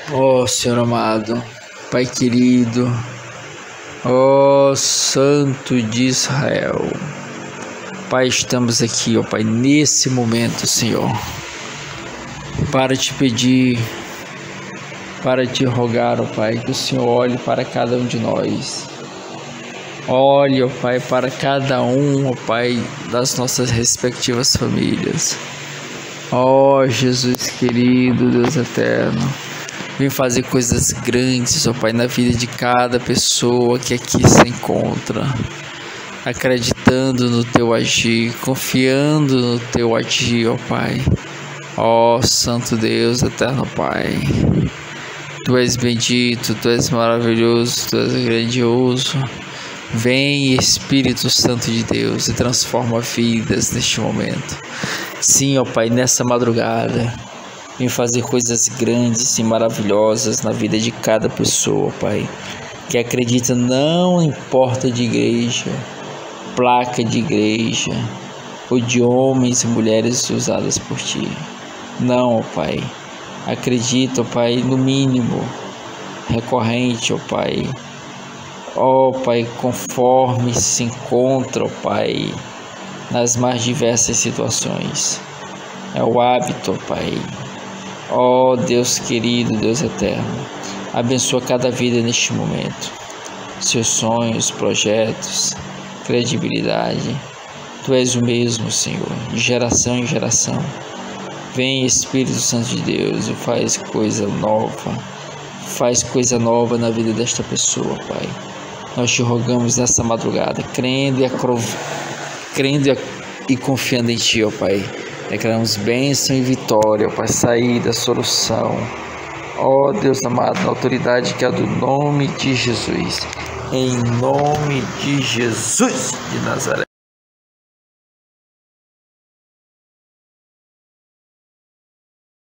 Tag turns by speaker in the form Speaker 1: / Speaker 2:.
Speaker 1: Ó Senhor amado, Pai querido, ó Santo de Israel, Pai, estamos aqui, ó Pai, nesse momento, Senhor, para te pedir, para te rogar, ó Pai, que o Senhor olhe para cada um de nós. Olhe, ó Pai, para cada um, ó Pai, das nossas respectivas famílias. Ó Jesus querido, Deus eterno, vem fazer coisas grandes, ó Pai, na vida de cada pessoa que aqui se encontra, acreditando no Teu agir, confiando no Teu agir, ó Pai. Ó Santo Deus, eterno Pai, Tu és bendito, Tu és maravilhoso, Tu és grandioso. Vem, Espírito Santo de Deus, e transforma vidas neste momento. Sim, ó Pai, nessa madrugada, vem fazer coisas grandes e maravilhosas na vida de cada pessoa, Pai, que acredita, não importa de igreja, placa de igreja, ou de homens e mulheres usadas por Ti. Não, ó Pai, acredita, ó Pai, no mínimo, recorrente, ó Pai. Ó Pai, conforme se encontra, ó Pai, nas mais diversas situações. É o hábito, ó Pai. Ó Deus querido, Deus eterno, abençoa cada vida neste momento. Seus sonhos, projetos, credibilidade. Tu és o mesmo, Senhor, de geração em geração. Vem, Espírito Santo de Deus, e faz coisa nova. Faz coisa nova na vida desta pessoa, Pai. Nós te rogamos nessa madrugada, crendo e confiando em Ti, ó Pai. Declaramos bênção e vitória, ó Pai, saída, solução. Ó Deus amado, na autoridade que é do nome de Jesus. Em nome de Jesus de Nazaré.